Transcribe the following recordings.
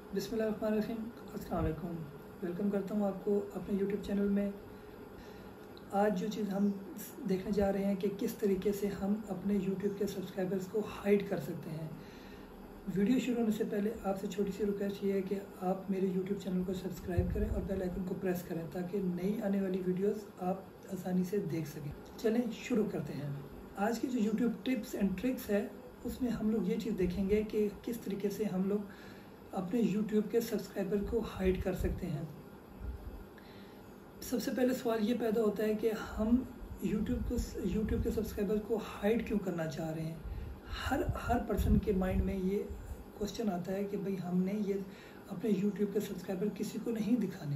बिस्मिल्लाहिर्रहमानिर्रहीम, अस्सलाम वालेकुम। वेलकम करता हूँ आपको अपने यूट्यूब चैनल में। आज जो चीज़ हम देखने जा रहे हैं कि किस तरीके से हम अपने यूट्यूब के सब्सक्राइबर्स को हाइड कर सकते हैं। वीडियो शुरू होने से पहले आपसे छोटी सी रिक्वेस्ट ये है कि आप मेरे यूट्यूब चैनल को सब्सक्राइब करें और बेल आइकन को प्रेस करें ताकि नई आने वाली वीडियोस आप आसानी से देख सकें। चलें शुरू करते हैं। आज की जो यूट्यूब टिप्स एंड ट्रिक्स है उसमें हम लोग ये चीज़ देखेंगे कि किस तरीके से हम लोग अपने YouTube के सब्सक्राइबर को हाइड कर सकते हैं। सबसे पहले सवाल ये पैदा होता है कि हम YouTube के सब्सक्राइबर को हाइड क्यों करना चाह रहे हैं। हर पर्सन के माइंड में ये क्वेश्चन आता है कि भाई हमने ये अपने YouTube के सब्सक्राइबर किसी को नहीं दिखाने।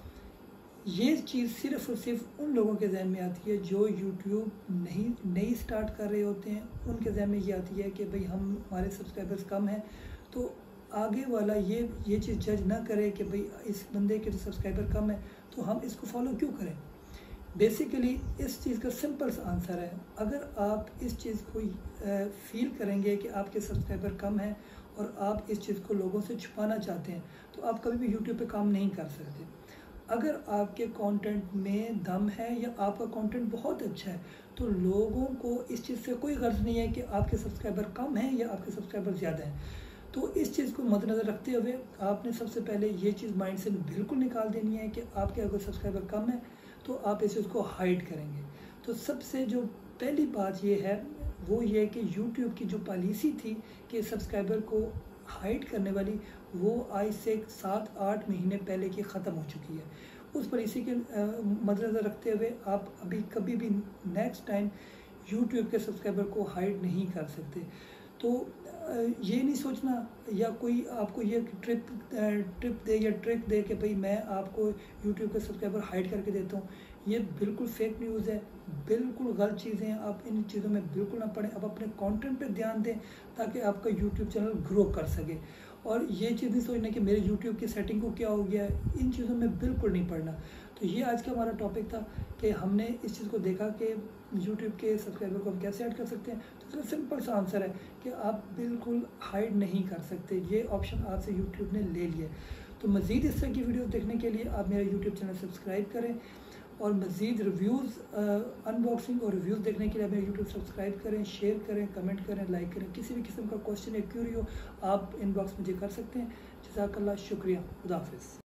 ये चीज़ सिर्फ़ और सिर्फ उन लोगों के जहन में आती है जो YouTube नहीं स्टार्ट कर रहे होते हैं। उनके जहन में ये आती है कि भाई हमारे सब्सक्राइबर्स कम हैं तो आगे वाला ये चीज़ जज ना करे कि भाई इस बंदे के जो सब्सक्राइबर कम है तो हम इसको फॉलो क्यों करें। बेसिकली इस चीज़ का सिंपल सा आंसर है, अगर आप इस चीज़ को फील करेंगे कि आपके सब्सक्राइबर कम हैं और आप इस चीज़ को लोगों से छुपाना चाहते हैं तो आप कभी भी यूट्यूब पे काम नहीं कर सकते। अगर आपके कंटेंट में दम है या आपका कंटेंट बहुत अच्छा है तो लोगों को इस चीज़ से कोई गर्ज नहीं है कि आपके सब्सक्राइबर कम हैं या आपके सब्सक्राइबर ज़्यादा हैं। तो इस चीज़ को मद्देनज़र रखते हुए आपने सबसे पहले ये चीज़ माइंड से बिल्कुल निकाल देनी है कि आपके अगर सब्सक्राइबर कम है तो आप इस चीज़ को हाइड करेंगे। तो सबसे जो पहली बात ये है वो ये कि यूट्यूब की जो पॉलिसी थी कि सब्सक्राइबर को हाइड करने वाली, वो आज से 7-8 महीने पहले की ख़त्म हो चुकी है। उस पॉलिसी के मद्देनज़र रखते हुए आप अभी कभी भी नेक्स्ट टाइम यूट्यूब के सब्सक्राइबर को हाइड नहीं कर सकते। तो ये नहीं सोचना या कोई आपको ये ट्रिप दे या ट्रिक दे कि भाई मैं आपको यूट्यूब के सब्सक्राइबर हाइड करके देता हूँ, ये बिल्कुल फेक न्यूज़ है, बिल्कुल गलत चीज़ें हैं। आप इन चीज़ों में बिल्कुल ना पड़ें। आप अपने कंटेंट पे ध्यान दें ताकि आपका यूट्यूब चैनल ग्रो कर सके। और ये चीज़ नहीं सोचना कि मेरे यूट्यूब की सेटिंग को क्या हो गया है, इन चीज़ों में बिल्कुल नहीं पड़ना। तो ये आज का हमारा टॉपिक था कि हमने इस चीज़ को देखा कि यूट्यूब के सब्सक्राइबर को हम कैसे ऐड कर सकते हैं। तो इसका सिंपल सा आंसर है कि आप बिल्कुल हाइड नहीं कर सकते, ये ऑप्शन आपसे यूट्यूब ने ले लिया। तो मज़ीद इस तरह की वीडियोस देखने के लिए आप मेरा यूट्यूब चैनल सब्सक्राइब करें और मज़ीद रिव्यूज़, अनबॉक्सिंग और रिव्यूज़ देखने के लिए आप मेरा यूट्यूब सब्सक्राइब करें, शेयर करें, कमेंट करें, लाइक करें। किसी भी किस्म का क्वेश्चन या क्यूरी हो आप इनबॉक्स मुझे कर सकते हैं। जज़ाकल्लाह, शुक्रिया, खुदा हाफ़िज़।